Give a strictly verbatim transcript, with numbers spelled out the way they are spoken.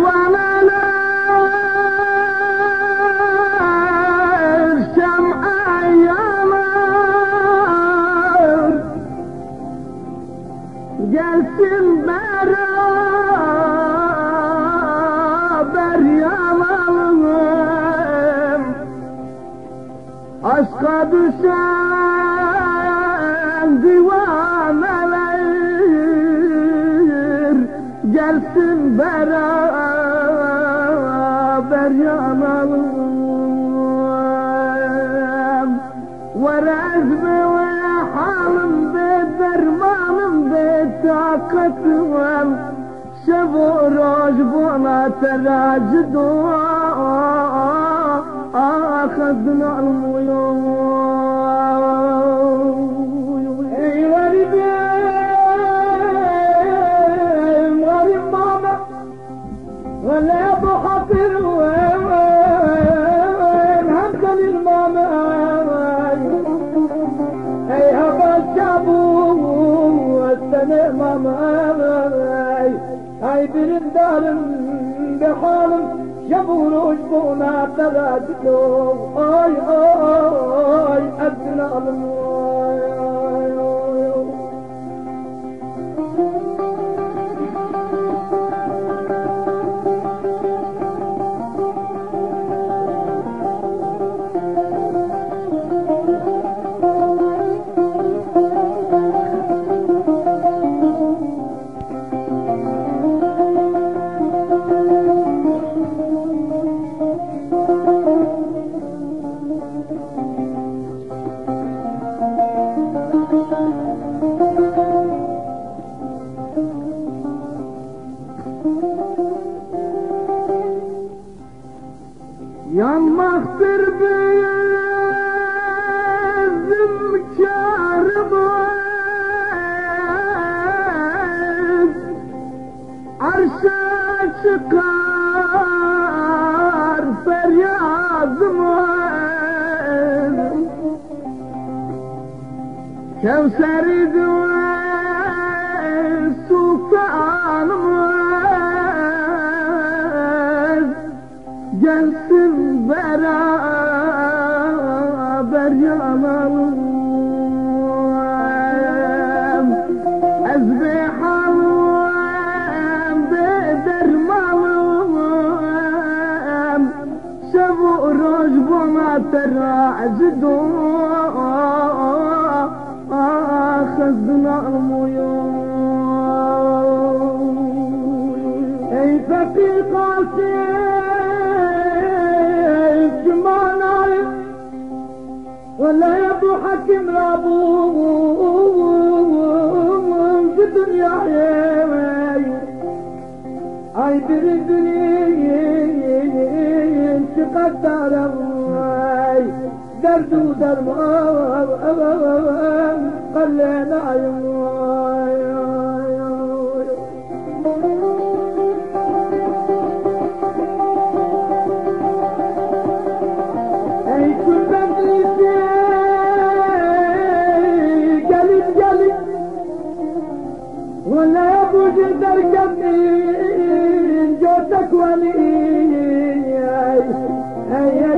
pervaneler şem'a yanar, gelsin beraber yanalım. Aşka düşen divaneler gelsin beraber yanalım. Verezme ve halim de dermanım de takatım, şevo roj bana teracı dua akhadna al-muyum. Ey garibim garib mama ولا ابو حقير وين همت للماما اي هبا الشابو والسنة ماما هاي برندارم بحالم شبوروش بونا تراجلو اي اي ادنا المواي yanmaktır bizim kârımız, arşa çıkar feryadımız. Kevser-i sultanımız gelsin beraber yanalım. Ezbe halım be dermalım, şevu roj bana teracı dua akhadna al-muyum. Ey fakir qasim جماناي ولا يبو حكم رابوم في الدنيا اي بالدنيا تقدر درد ودرمان قلنا ولا ابو جدر كمين جوتك ولي